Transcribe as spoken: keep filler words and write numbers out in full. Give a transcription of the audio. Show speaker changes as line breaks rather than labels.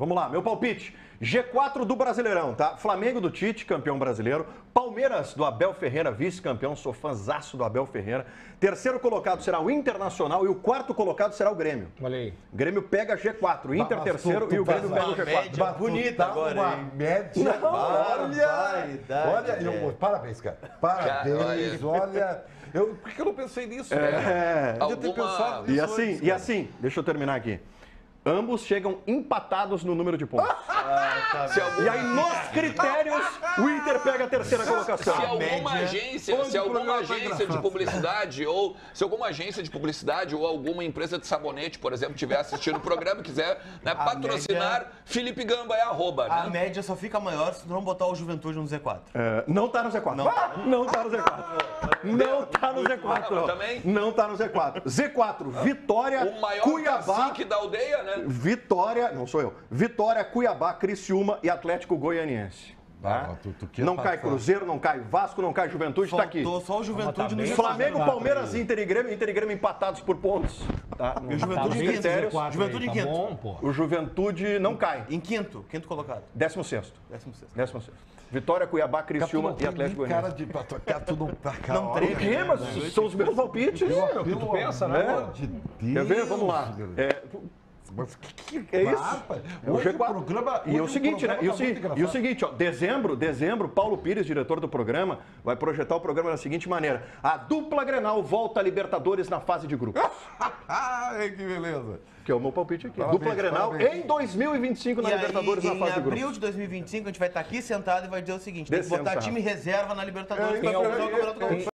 Vamos lá, meu palpite. G quatro do Brasileirão, tá? Flamengo do Tite, campeão brasileiro. Palmeiras do Abel Ferreira, vice-campeão. Sou fãzaço do Abel Ferreira. Terceiro colocado será o Internacional e o quarto colocado será o Grêmio.
Olha aí.
Grêmio pega G quatro, Inter
Mas
terceiro
tu- tu
e o Grêmio
faz
pega o
uma
G quatro.
média
Mas tu
bonita
tá
agora,
uma
hein?
média.
Não,
olha,
barbaridade,
olha, eu-
é.
parabéns, cara. Parabéns, olha. Eu, por que eu não pensei nisso?
É.
Podia ter
Alguma-
pensado
E
nisso
assim,
antes,
e
cara.
assim, deixa eu terminar aqui. Ambos chegam empatados no número de pontos.
Se alguma,
E aí, nos critérios, o Inter pega a terceira colocação.
se alguma
média-
agência,
Onde
se
o
alguma
programa tá
agência de
engraçado?
publicidade ou se alguma agência de publicidade ou alguma empresa de sabonete, por exemplo, estiver assistindo o programa e quiser né, patrocinar,
média-
Felipe Gamba é arroba,
A
né?
média só fica maior se tu não botar o Juventude no Z quatro.
É, não tá no Z quatro. Ah, Não tá no Z quatro. Não tá no Z quatro.
Ah, mas também?
Não tá no Z quatro. Z quatro, Vitória,
O maior
Cuiabá.
cacique da aldeia, né?
Vitória, não sou eu. Vitória, Cuiabá, Criciúma e Atlético Goianiense. Tá?
Ah, tu- tu quer
não cai
passar.
Cruzeiro, não cai Vasco, não cai Juventude, tá aqui.
Faltou só o Juventude no
bem.
Z quatro.
Flamengo,
quatro
Palmeiras,
aí.
Inter e Grêmio, Inter e Grêmio empatados por pontos. Tá?
E o Juventude
Nos
em quinto.
critérios,
Juventude em
tá
quinto.
bom, pô.
o Juventude não cai.
Em quinto, quinto colocado.
Décimo sexto.
Décimo sexto.
Décimo sexto. Vitória, Cuiabá,
Cara, tu
Criciúma
não
e
tem
Atlético
nem cara
Goianiense.
de... pra tua cara, tu não tá cara.
Não
olha,
treme.
O quê? Mas são os meus palpites.
Pelo,
que tu pensa, né?
amor de Deus.
Quer ver? Vamos lá. É,
Mas que, que
É isso.
Rapaz,
É o
hoje
G quatro.
programa-
E
hoje
o seguinte, né?
programa
E o,
tá
se-
muito
e o
engraçado.
seguinte, ó, dezembro, dezembro, Paulo Pires, diretor do programa, vai projetar o programa da seguinte maneira: a dupla Grenal volta a Libertadores na fase de grupos.
Ai, que beleza.
Que é o meu palpite aqui.
Parabéns,
dupla Grenal
parabéns.
em dois mil e vinte e cinco na
E aí,
Libertadores na
em
fase de
abril
grupos.
de dois mil e vinte e cinco, a gente vai estar aqui sentado e vai dizer o seguinte: tem que
Descendo,
botar
tá?
time reserva na Libertadores
É,
pra
tem
começar o
algum-
Campeonato
tem-
Gaúcho.